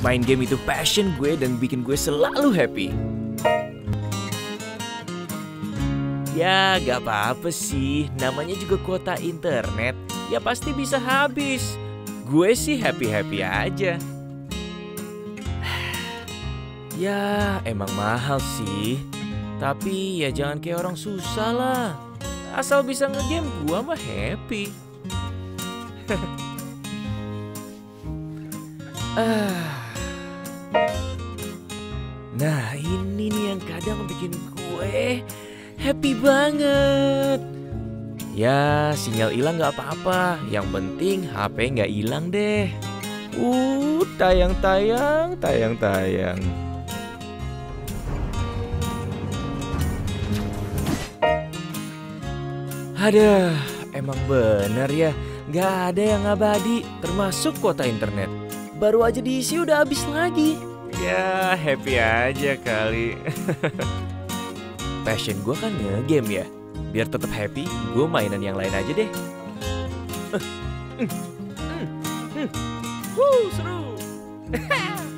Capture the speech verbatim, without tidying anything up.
Main game itu passion gue dan bikin gue selalu happy. Ya gak apa-apa sih, namanya juga kuota internet. Ya pasti bisa habis. Gue sih happy-happy aja. Ya emang mahal sih. Tapi ya jangan kayak orang susah lah. Asal bisa ngegame gue mah happy. ah. Nah ini nih yang kadang bikin gue happy banget. Ya sinyal hilang gak apa-apa, yang penting H P gak hilang deh. Uh tayang-tayang, tayang-tayang. Aduh, emang bener ya, gak ada yang abadi, termasuk kuota internet. Baru aja diisi udah habis lagi. Ya happy aja kali. Passion gue kan nge-game ya. Biar tetap happy, gue mainan yang lain aja deh. Uh, uh, uh, uh. Wuh, seru.